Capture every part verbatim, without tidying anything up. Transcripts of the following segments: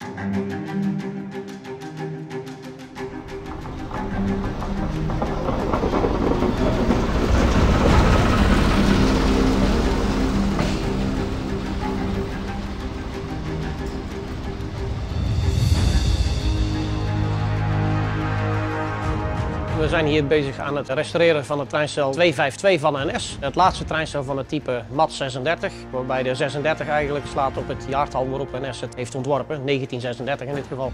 We zijn hier bezig aan het restaureren van het treinstel tweehonderdvijfentwintig van N S. Het laatste treinstel van het type MAT zesendertig, waarbij de zesendertig eigenlijk slaat op het jaartal waarop N S het heeft ontworpen, negentien zesendertig in dit geval.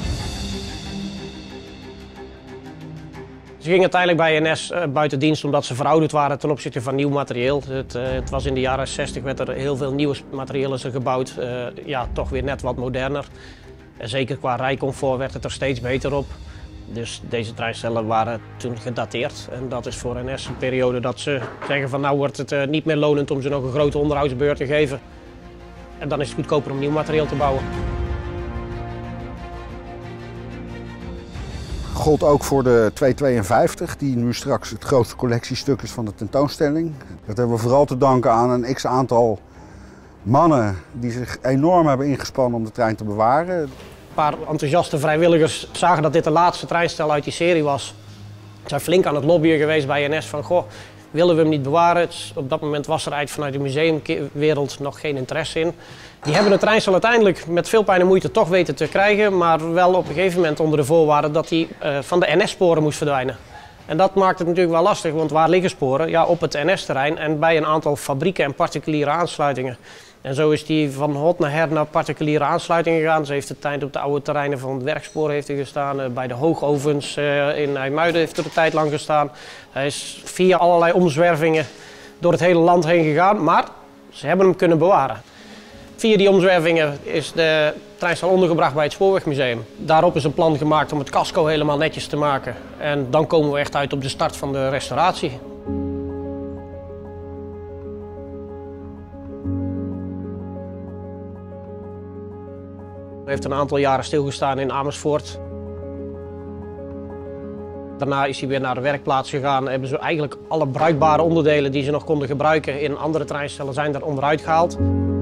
Ze gingen uiteindelijk bij N S uh, buiten dienst omdat ze verouderd waren ten opzichte van nieuw materieel. Het, uh, het was in de jaren zestig werd er heel veel nieuwe materialen gebouwd, uh, ja, toch weer net wat moderner. En zeker qua rijcomfort werd het er steeds beter op. Dus deze treinstellen waren toen gedateerd en dat is voor N S een periode dat ze zeggen van nou wordt het uh, niet meer lonend om ze nog een grote onderhoudsbeurt te geven. En dan is het goedkoper om nieuw materiaal te bouwen. Gold ook voor de tweehonderdtweeënvijftig, die nu straks het grootste collectiestuk is van de tentoonstelling. Dat hebben we vooral te danken aan een x-aantal mannen die zich enorm hebben ingespannen om de trein te bewaren. Een paar enthousiaste vrijwilligers zagen dat dit de laatste treinstel uit die serie was. Ze zijn flink aan het lobbyen geweest bij N S van goh, willen we hem niet bewaren? Het, op dat moment was er eigenlijk vanuit de museumwereld nog geen interesse in. Die hebben het treinstel uiteindelijk met veel pijn en moeite toch weten te krijgen, maar wel op een gegeven moment onder de voorwaarde dat hij uh, van de N S-sporen moest verdwijnen. En dat maakt het natuurlijk wel lastig, want waar liggen sporen? Ja, op het N S-terrein en bij een aantal fabrieken en particuliere aansluitingen. En zo is hij van hot naar her naar particuliere aansluitingen gegaan. Ze heeft de tijd op de oude terreinen van het werkspoor heeft hij gestaan. Bij de hoogovens in IJmuiden heeft er een tijd lang gestaan. Hij is via allerlei omzwervingen door het hele land heen gegaan, maar ze hebben hem kunnen bewaren. Via die omzwervingen is de treinstel ondergebracht bij het Spoorwegmuseum. Daarop is een plan gemaakt om het casco helemaal netjes te maken. En dan komen we echt uit op de start van de restauratie. Hij heeft een aantal jaren stilgestaan in Amersfoort. Daarna is hij weer naar de werkplaats gegaan. Hebben ze eigenlijk alle bruikbare onderdelen die ze nog konden gebruiken in andere treinstellen zijn er onderuit gehaald.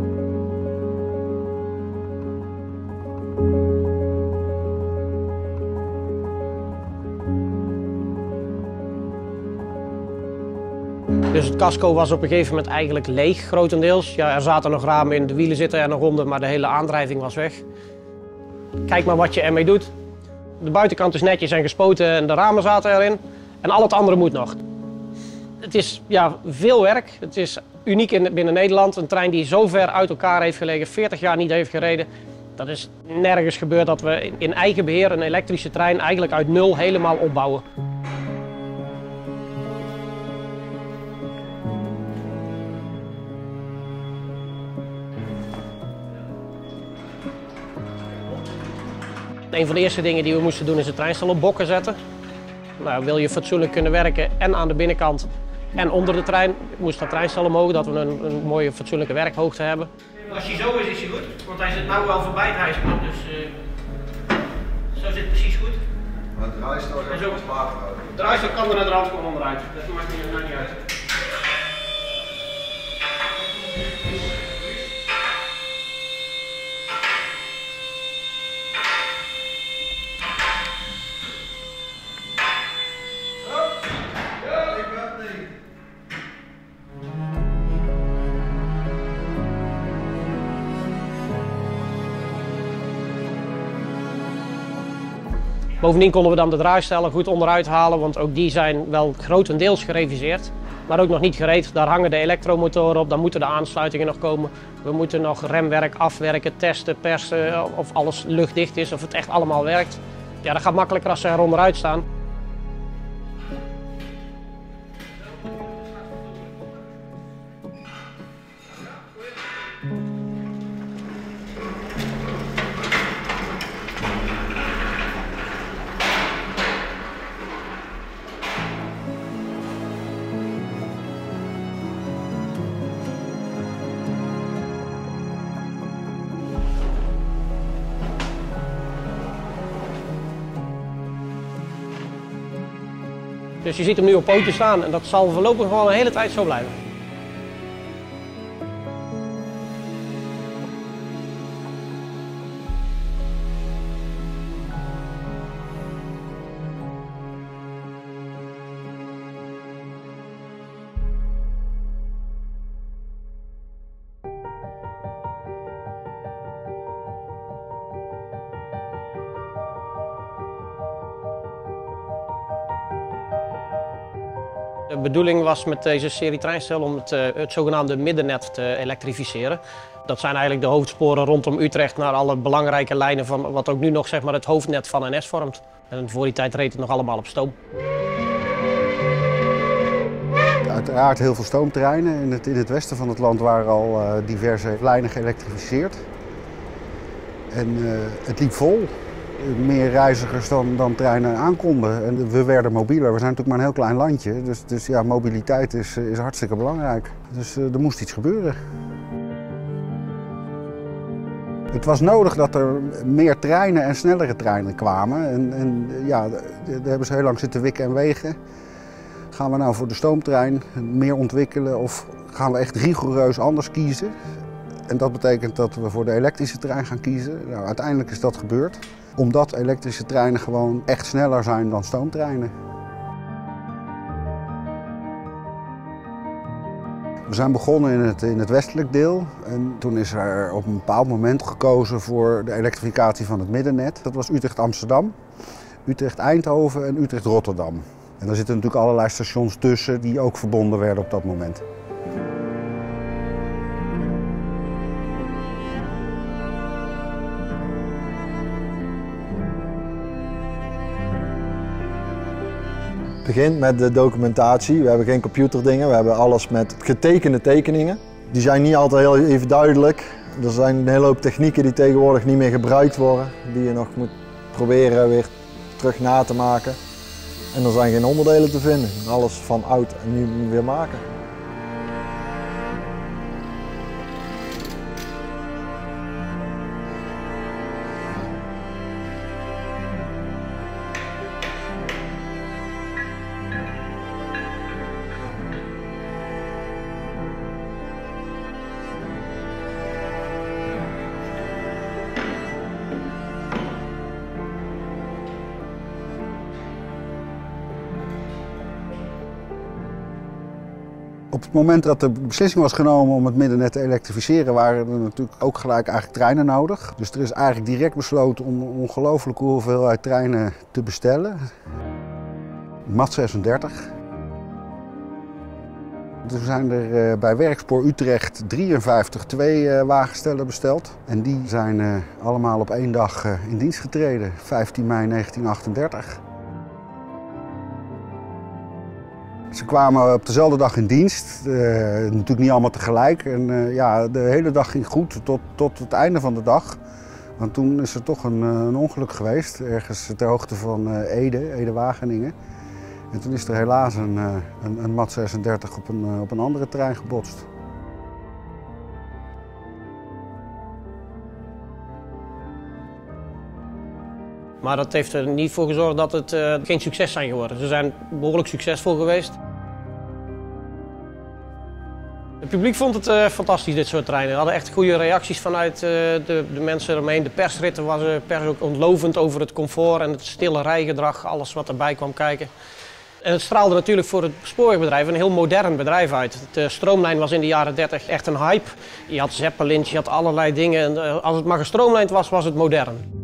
Dus het casco was op een gegeven moment eigenlijk leeg, grotendeels. Ja, er zaten nog ramen in, de wielen zitten er nog onder, maar de hele aandrijving was weg. Kijk maar wat je ermee doet. De buitenkant is netjes en gespoten en de ramen zaten erin. En al het andere moet nog. Het is ja, veel werk. Het is uniek in, binnen Nederland. Een trein die zo ver uit elkaar heeft gelegen, veertig jaar niet heeft gereden. Dat is nergens gebeurd dat we in eigen beheer een elektrische trein eigenlijk uit nul helemaal opbouwen. Een van de eerste dingen die we moesten doen is het treinstel op bokken zetten. Nou, wil je fatsoenlijk kunnen werken en aan de binnenkant en onder de trein, moest dat treinstel omhoog, dat we een, een mooie fatsoenlijke werkhoogte hebben. Als hij zo is, is hij goed, want hij zit nu wel voorbij het hijsblok, dus uh, zo zit het precies goed. Maar het draaistel is ook wat lager. Het draaistel kan er naar de rand gewoon onderuit, dat maakt niet, nou niet uit. Bovendien konden we dan de draaistellen goed onderuit halen, want ook die zijn wel grotendeels gereviseerd, maar ook nog niet gereed. Daar hangen de elektromotoren op, dan moeten de aansluitingen nog komen. We moeten nog remwerk afwerken, testen, persen, of alles luchtdicht is, of het echt allemaal werkt. Ja, dat gaat makkelijker als ze er onderuit staan. Dus je ziet hem nu op pootjes staan en dat zal voorlopig gewoon een hele tijd zo blijven. De bedoeling was met deze serie treinstellen om het, uh, het zogenaamde middennet te elektrificeren. Dat zijn eigenlijk de hoofdsporen rondom Utrecht naar alle belangrijke lijnen van wat ook nu nog zeg maar, het hoofdnet van N S vormt. En voor die tijd reed het nog allemaal op stoom. Uiteraard heel veel stoomtreinen. In het, in het westen van het land waren al uh, diverse lijnen geëlektrificeerd. En uh, het liep vol. Meer reizigers dan, dan treinen aankonden. En we werden mobieler. We zijn natuurlijk maar een heel klein landje. Dus, dus ja, mobiliteit is, is hartstikke belangrijk. Dus uh, er moest iets gebeuren. Het was nodig dat er meer treinen en snellere treinen kwamen. En, en ja, daar hebben ze heel lang zitten wikken en wegen. Gaan we nou voor de stoomtrein meer ontwikkelen of gaan we echt rigoureus anders kiezen? En dat betekent dat we voor de elektrische trein gaan kiezen. Nou, uiteindelijk is dat gebeurd. Omdat elektrische treinen gewoon echt sneller zijn dan stoomtreinen. We zijn begonnen in het, in het westelijk deel en toen is er op een bepaald moment gekozen voor de elektrificatie van het middennet. Dat was Utrecht-Amsterdam, Utrecht-Eindhoven en Utrecht-Rotterdam. En daar zitten natuurlijk allerlei stations tussen die ook verbonden werden op dat moment. Het begint met de documentatie. We hebben geen computerdingen, we hebben alles met getekende tekeningen. Die zijn niet altijd heel even duidelijk. Er zijn een hele hoop technieken die tegenwoordig niet meer gebruikt worden, die je nog moet proberen weer terug na te maken. En er zijn geen onderdelen te vinden. Alles van oud en nieuw weer maken. Op het moment dat de beslissing was genomen om het middennet te elektrificeren, waren er natuurlijk ook gelijk eigenlijk treinen nodig. Dus er is eigenlijk direct besloten om een ongelooflijke hoeveelheid treinen te bestellen. MAT zesendertig. Toen zijn er bij Werkspoor Utrecht drieënvijftig twee-wagenstellen besteld. En die zijn allemaal op één dag in dienst getreden, vijftien mei negentienhonderdachtendertig. Ze kwamen op dezelfde dag in dienst, uh, natuurlijk niet allemaal tegelijk. En uh, ja, de hele dag ging goed tot, tot het einde van de dag. Want toen is er toch een, een ongeluk geweest, ergens ter hoogte van uh, Ede, Ede-Wageningen. En toen is er helaas een, uh, een, een MAT zesendertig op een, uh, op een andere trein gebotst. Maar dat heeft er niet voor gezorgd dat het uh, geen succes zijn geworden. Ze zijn behoorlijk succesvol geweest. Het publiek vond het uh, fantastisch, dit soort treinen. We hadden echt goede reacties vanuit uh, de, de mensen eromheen. De persritten was de pers ook ontlovend over het comfort en het stille rijgedrag, alles wat erbij kwam kijken. En het straalde natuurlijk voor het spoorwegbedrijf een heel modern bedrijf uit. De stroomlijn was in de jaren dertig echt een hype. Je had zeppelins, je had allerlei dingen. En, uh, als het maar gestroomlijnd was, was het modern.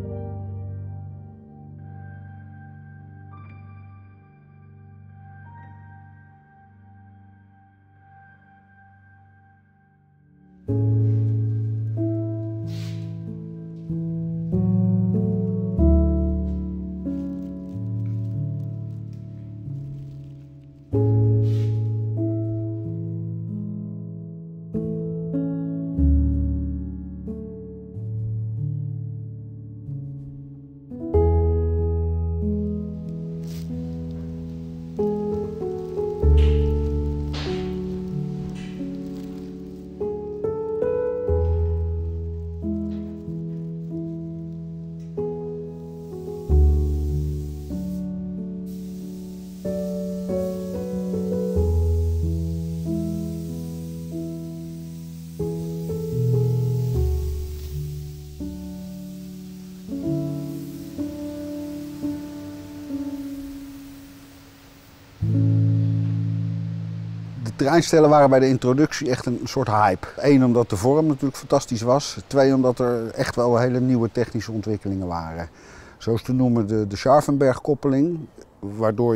De treinstellen waren bij de introductie echt een soort hype. Eén, omdat de vorm natuurlijk fantastisch was. Twee, omdat er echt wel hele nieuwe technische ontwikkelingen waren. Zo is te noemen de, de Scharfenberg-koppeling, waardoor je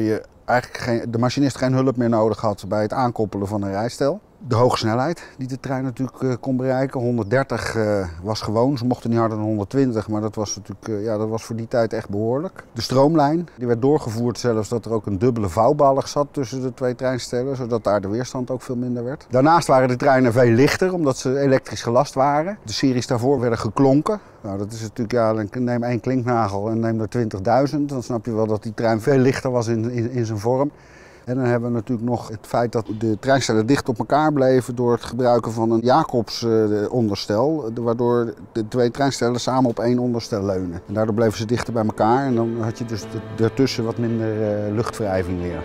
eigenlijk geen, de machinist geen hulp meer nodig had bij het aankoppelen van een rijstel. De hoge snelheid die de trein natuurlijk uh, kon bereiken. honderddertig uh, was gewoon. Ze mochten niet harder dan honderdtwintig, maar dat was natuurlijk uh, ja, dat was voor die tijd echt behoorlijk. De stroomlijn die werd doorgevoerd zelfs dat er ook een dubbele vouwbalg zat tussen de twee treinstellen, zodat daar de weerstand ook veel minder werd. Daarnaast waren de treinen veel lichter omdat ze elektrisch gelast waren. De series daarvoor werden geklonken. Nou, dat is natuurlijk, ja, neem één klinknagel en neem er twintigduizend. Dan snap je wel dat die trein veel lichter was in, in, in zijn vorm. En dan hebben we natuurlijk nog het feit dat de treinstellen dicht op elkaar bleven door het gebruiken van een Jacobs onderstel, waardoor de twee treinstellen samen op één onderstel leunen. En daardoor bleven ze dichter bij elkaar en dan had je dus daartussen wat minder uh, luchtwrijving weer.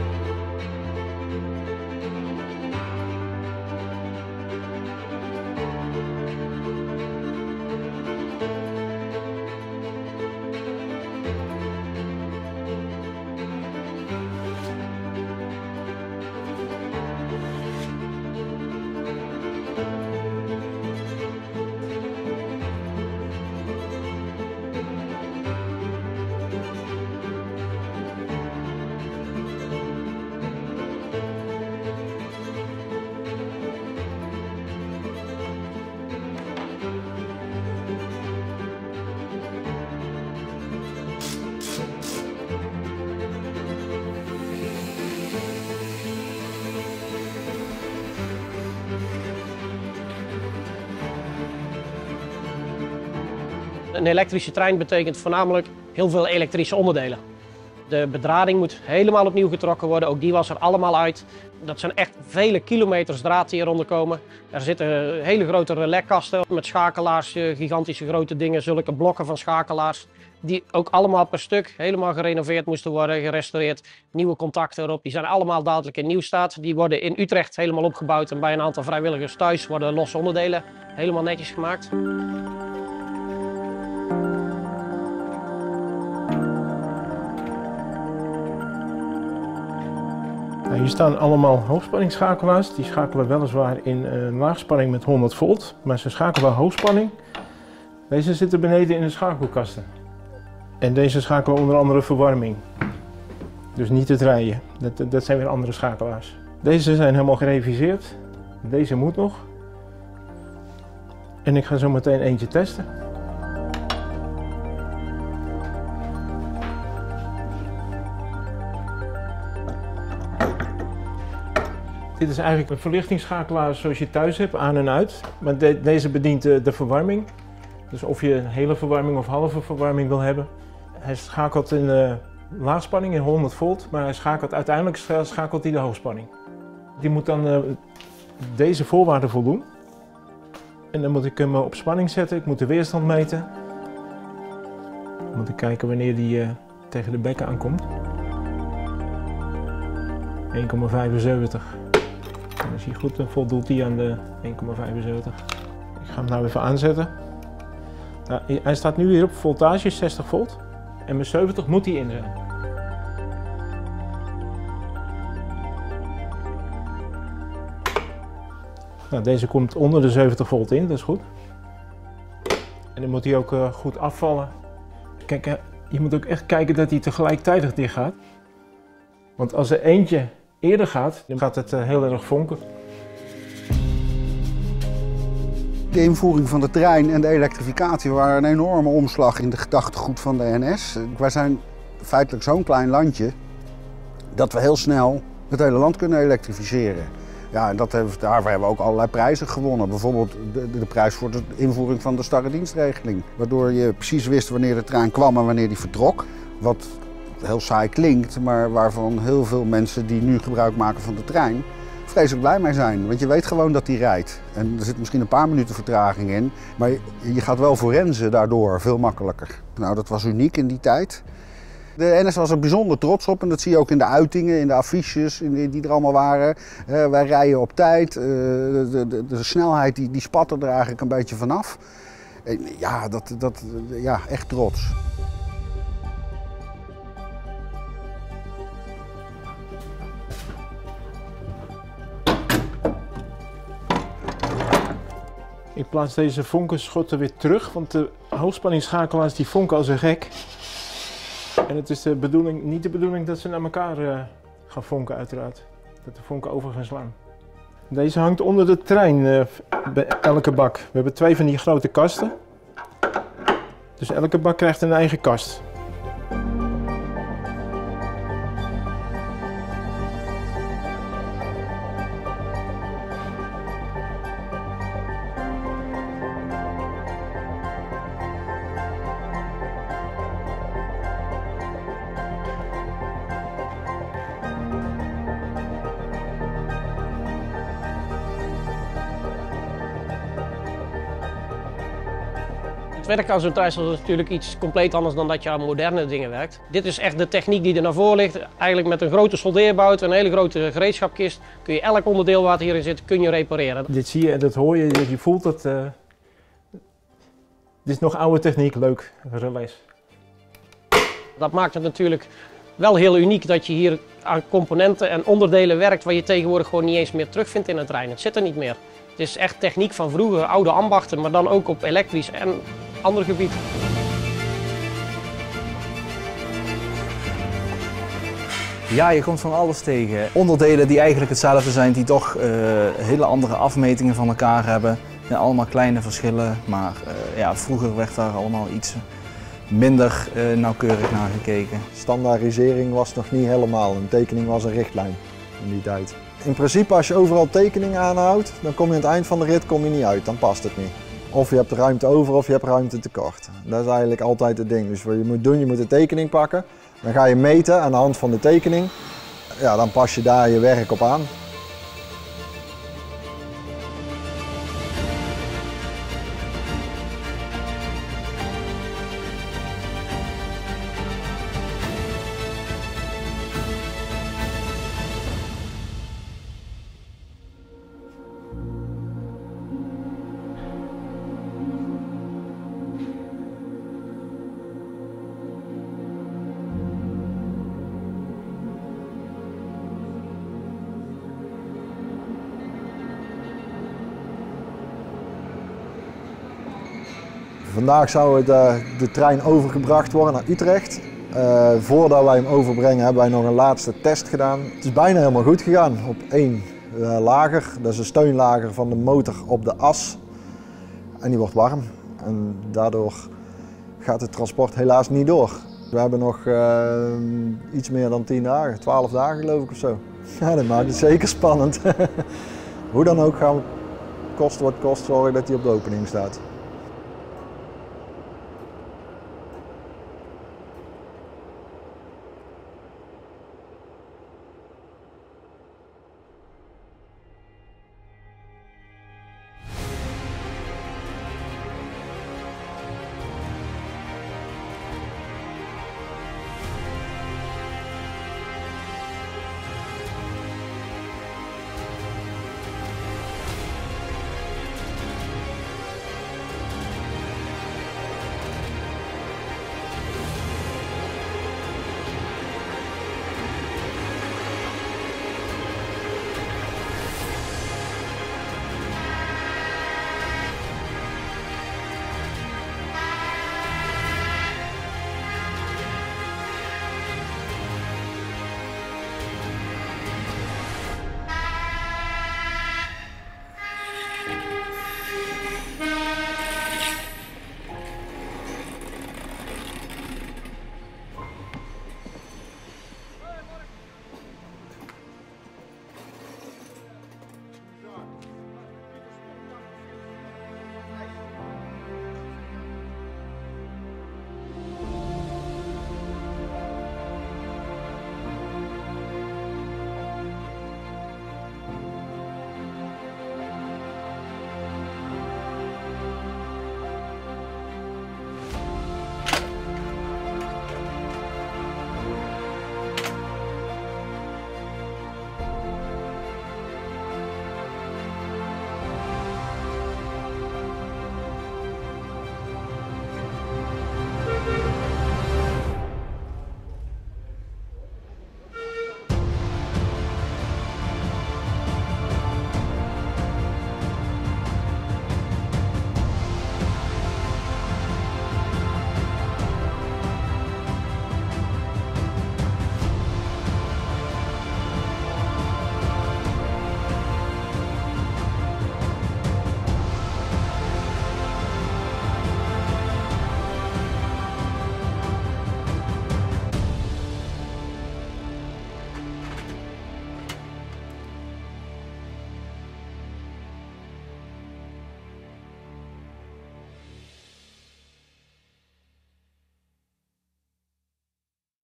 Een elektrische trein betekent voornamelijk heel veel elektrische onderdelen. De bedrading moet helemaal opnieuw getrokken worden, ook die was er allemaal uit. Dat zijn echt vele kilometers draad die eronder komen. Er zitten hele grote relaskasten met schakelaars, gigantische grote dingen, zulke blokken van schakelaars. Die ook allemaal per stuk helemaal gerenoveerd moesten worden, gerestaureerd. Nieuwe contacten erop, die zijn allemaal dadelijk in nieuw staat. Die worden in Utrecht helemaal opgebouwd en bij een aantal vrijwilligers thuis worden losse onderdelen helemaal netjes gemaakt. Hier staan allemaal hoogspanningsschakelaars. Die schakelen weliswaar in uh, laagspanning met honderd volt, maar ze schakelen wel hoogspanning. Deze zitten beneden in de schakelkasten. En deze schakelen onder andere verwarming. Dus niet het rijden. Dat, dat zijn weer andere schakelaars. Deze zijn helemaal gereviseerd. Deze moet nog. En ik ga zo meteen eentje testen. Dit is eigenlijk een verlichtingsschakelaar zoals je thuis hebt, aan en uit. Maar de, deze bedient de, de verwarming. Dus of je hele verwarming of halve verwarming wil hebben. Hij schakelt in uh, laagspanning in honderd volt, maar hij schakelt, uiteindelijk schakelt hij de hoogspanning. Die moet dan uh, deze voorwaarden voldoen. En dan moet ik hem op spanning zetten, ik moet de weerstand meten. Dan moet ik kijken wanneer die uh, tegen de bekken aankomt. één komma vijfenzeventig. En als hij goed, dan voldoet hij aan de één komma vijfenzeventig. Ik ga hem nou even aanzetten. Nou, hij staat nu weer op voltage, zestig volt. En met zeventig moet hij in zijn. Nou, deze komt onder de zeventig volt in, dat is goed. En dan moet hij ook uh, goed afvallen. Kijk, uh, je moet ook echt kijken dat hij tegelijkertijd dicht gaat. Want als er eentje eerder gaat, dan gaat het uh, heel erg vonken. De invoering van de trein en de elektrificatie waren een enorme omslag in de gedachtegoed van de N S. Wij zijn feitelijk zo'n klein landje dat we heel snel het hele land kunnen elektrificeren. Ja, en dat hebben, daarvoor hebben we ook allerlei prijzen gewonnen. Bijvoorbeeld de, de prijs voor de invoering van de starre-dienstregeling. Waardoor je precies wist wanneer de trein kwam en wanneer die vertrok. Wat heel saai klinkt, maar waarvan heel veel mensen die nu gebruik maken van de trein vreselijk blij mee zijn. Want je weet gewoon dat die rijdt. En er zit misschien een paar minuten vertraging in, maar je, je gaat wel forensen daardoor veel makkelijker. Nou, dat was uniek in die tijd. De N S was er bijzonder trots op en dat zie je ook in de uitingen, in de affiches in die er allemaal waren. Uh, wij rijden op tijd, uh, de, de, de snelheid die, die spatte er eigenlijk een beetje vanaf. En ja, dat, dat, ja, echt trots. Ik plaats deze vonkenschotten weer terug, want de hoogspanningsschakelaars die vonken als een gek. En het is de bedoeling, niet de bedoeling dat ze naar elkaar uh, gaan vonken uiteraard. Dat de vonken over gaan slaan. Deze hangt onder de trein uh, bij elke bak. We hebben twee van die grote kasten. Dus elke bak krijgt een eigen kast. Het werk aan zo'n trijstel is natuurlijk iets compleet anders dan dat je aan moderne dingen werkt. Dit is echt de techniek die er naar voren ligt. Eigenlijk met een grote soldeerbout, een hele grote gereedschapkist, kun je elk onderdeel wat hierin zit, kun je repareren. Dit zie je en dat hoor je, je voelt dat. Uh... Dit is nog oude techniek, leuk, relais. Dat maakt het natuurlijk wel heel uniek dat je hier aan componenten en onderdelen werkt waar je tegenwoordig gewoon niet eens meer terugvindt in een trein. Het zit er niet meer. Het is echt techniek van vroeger, oude ambachten, maar dan ook op elektrisch en ander gebied. Ja, je komt van alles tegen. Onderdelen die eigenlijk hetzelfde zijn, die toch uh, hele andere afmetingen van elkaar hebben. Ja, allemaal kleine verschillen, maar uh, ja, vroeger werd daar allemaal iets minder uh, nauwkeurig naar gekeken. Standaardisering was nog niet helemaal, een tekening was een richtlijn in die tijd. In principe als je overal tekeningen aanhoudt, dan kom je aan het eind van de rit kom je niet uit, dan past het niet. Of je hebt ruimte over of je hebt ruimte tekort. Dat is eigenlijk altijd het ding. Dus wat je moet doen, je moet een tekening pakken. Dan ga je meten aan de hand van de tekening. Ja, dan pas je daar je werk op aan. Vandaag zou de, de trein overgebracht worden naar Utrecht. Uh, voordat wij hem overbrengen hebben wij nog een laatste test gedaan. Het is bijna helemaal goed gegaan op één uh, lager. Dat is een steunlager van de motor op de as. En die wordt warm. En daardoor gaat het transport helaas niet door. We hebben nog uh, iets meer dan tien dagen, twaalf dagen geloof ik of zo. Ja, dat maakt het zeker spannend. Hoe dan ook gaan we kost wat kost zorgen dat hij op de opening staat.